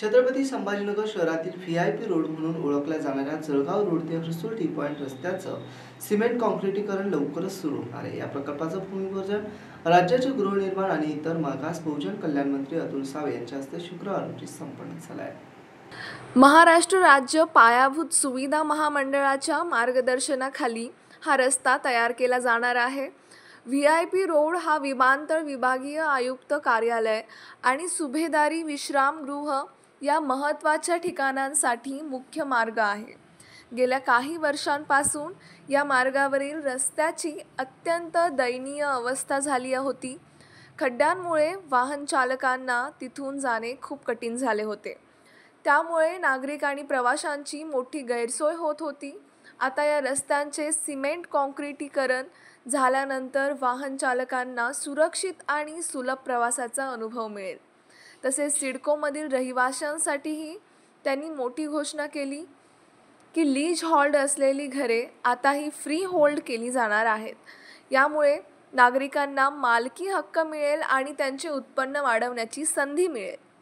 छत्रपती संभाजीनगर शहरातील व्ही.आय.पी. रोड म्हणून ओळखल्या जाणाऱ्या जळगाव रोड ते हर्सुल टी पॉइंट रस्त्याचं सिमेंट काँक्रिटीकरण लवकरच सुरू होणार आहे। या प्रकल्पाचं भूमिपूजन राज्याचे गृहनिर्माण आणि इतर मागास बहुजन कल्याण मंत्री अतुल सावे यांच्या हस्ते शुक्रवार रोजी संपन्न झाला आहे। महाराष्ट्र राज्य पायाभूत सुविधा महामंडळाच्या मार्गदर्शनाखाली हा रस्ता तयार केला जाणार आहे। व्ही.आय.पी. रोड हा विमानतळ विभागीय आयुक्त कार्यालय आणि सुभेदारी विश्रामगृह या महत्त्वाच्या ठिकाणांसाठी मुख्य मार्ग आहे। गेल्या काही वर्षांपासून या मार्गावरील रस्त्याची अत्यंत दयनीय अवस्था झाली होती। खड्ड्यांमुळे वाहन चालकांना तिथून जाणे खूप कठीण झाले होते। त्यामुळे नागरिक आणि प्रवाशांची मोठी गैरसोय होत होती। आता या रस्त्यांचे सिमेंट काँक्रिटीकरण झाल्यानंतर वाहन चालकांना सुरक्षित आणि सुलभ प्रवासाचा अनुभव मिळेल। तसेच सिडकोमधील रहिवाशांसाठीही त्यांनी मोठी घोषणा केली की लीज होल्ड असलेली घरे आताही फ्री होल्ड केली जाणार आहेत। यामुळे नागरिकांना मालकी हक्क मिळेल आणि त्यांचे उत्पन्न वाढवण्याची संधी मिळेल।